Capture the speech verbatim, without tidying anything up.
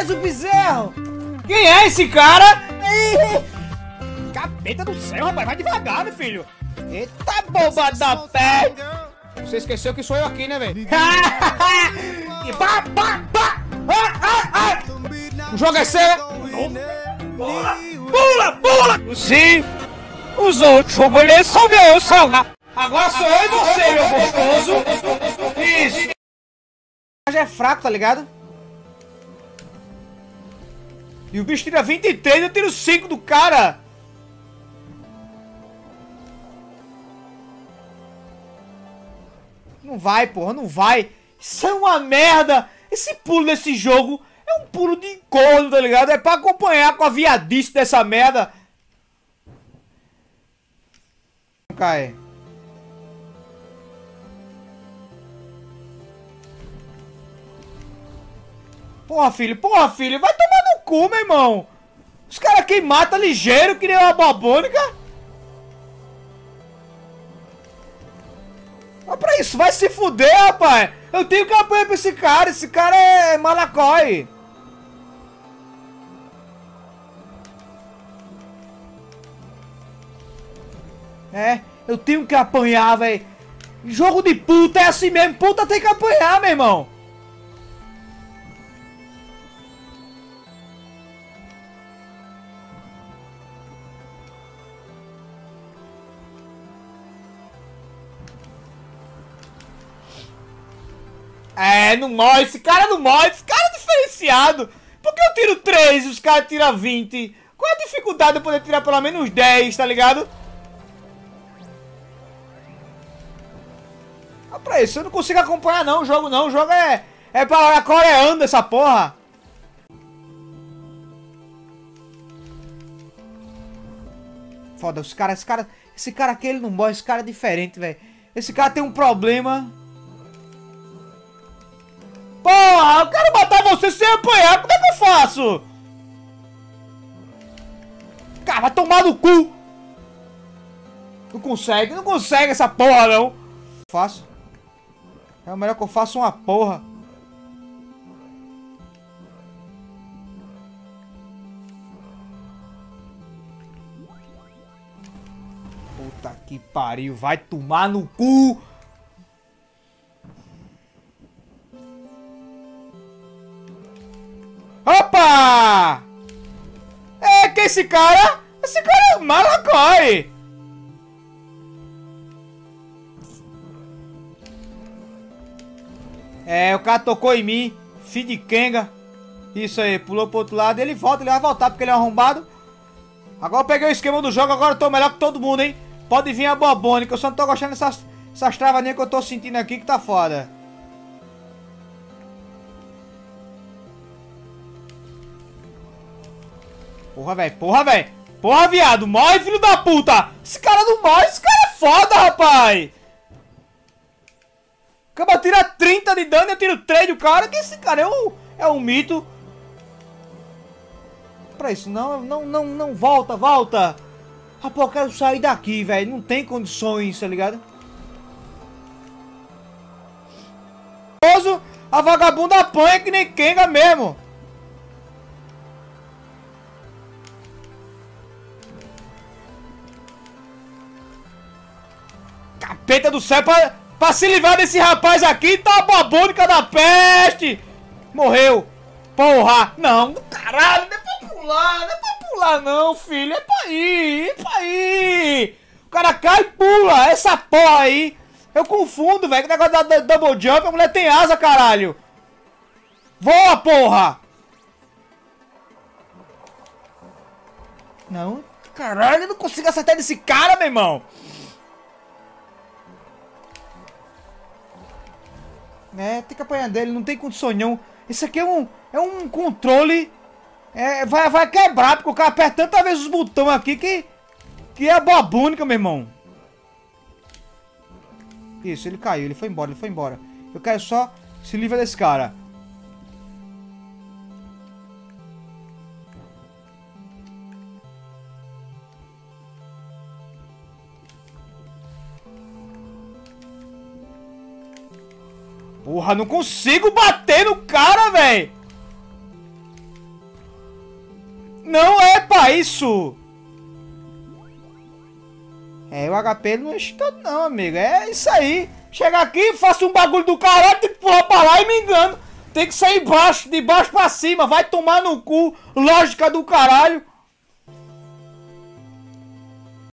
o bezerro! Quem é esse cara? Capeta do céu, rapaz, vai devagar, meu filho! Eita boba da pé! Você esqueceu que sou eu aqui, né, velho? E pá, pá, pá! Ah, ah, ah. O jogo é seu, né? Pula, pula, pula! Sim! Os outros vão poder só ver eu salvar. Agora sou eu e você, meu gostoso! Isso! Já é fraco, tá ligado? E o bicho tira vinte e três, eu tiro cinco do cara! Não vai, porra, não vai! Isso é uma merda! Esse pulo desse jogo é um pulo de corno, tá ligado? É pra acompanhar com a viadice dessa merda! Cai. Porra, filho, porra, filho, vai tomar no cu, meu irmão! Os caras aqui matam ligeiro, que nem uma babônica! Olha pra isso, vai se fuder, rapaz! Eu tenho que apanhar pra esse cara, esse cara é malacói! É, eu tenho que apanhar, velho! Jogo de puta é assim mesmo, puta tem que apanhar, meu irmão! É, não morre, esse cara não morre, esse cara é diferenciado. Por que eu tiro três e os caras tiram vinte? Qual é a dificuldade de eu poder tirar pelo menos dez, tá ligado? Olha pra isso, eu não consigo acompanhar não o jogo não, o jogo é... É pra coreano essa porra. Foda, os caras, esse cara... Esse cara aqui, ele não morre, esse cara é diferente, velho. Esse cara tem um problema... Porra, eu quero matar você sem apanhar, como é que eu faço? Cara, vai tomar no cu! Não consegue, não consegue essa porra não! Faço. É o melhor que eu faço uma porra. Puta que pariu, vai tomar no cu! Opa! É que esse cara... Esse cara é malacói! É, o cara tocou em mim. Filho de Kenga. Isso aí, pulou pro outro lado. Ele volta, ele vai voltar porque ele é arrombado. Agora eu peguei o esquema do jogo, agora eu tô melhor que todo mundo, hein? Pode vir a bobônica, eu só não tô gostando dessas, dessas travadinhas que eu tô sentindo aqui que tá foda. Porra, velho, porra, velho. Porra, viado, morre, filho da puta. Esse cara não morre, esse cara é foda, rapaz. Acaba tira trinta de dano e eu tiro três do cara. Que esse cara é um, é um mito. Pra isso, não, não, não, não, volta, volta. Rapaz, eu quero sair daqui, velho. Não tem condições, tá ligado? A vagabunda apanha que nem Kenga mesmo. Capeta do céu, pra, pra se livrar desse rapaz aqui, tá a babônica da peste. Morreu. Porra. Não, caralho, não é pra pular, não é pra pular não, filho. É pra ir, é pra ir. O cara cai e pula, essa porra aí. Eu confundo, velho, que negócio da, da double jump, a mulher tem asa, caralho. Voa, porra. Não, caralho, eu não consigo acertar desse cara, meu irmão. É, tem que apanhar dele, não tem condição não. Esse aqui é um, é um controle. É, vai, vai quebrar, porque o cara aperta tanta vez os botões aqui que, que é babônica, meu irmão. Isso, ele caiu, ele foi embora, ele foi embora. Eu quero só se livrar desse cara. Porra, não consigo bater no cara, velho. Não é pra isso. É, o H P ele não enche todo não, amigo. É isso aí. Chega aqui, faço um bagulho do caralho, tem que pular pra lá e me engano. Tem que sair embaixo, de baixo pra cima. Vai tomar no cu. Lógica do caralho.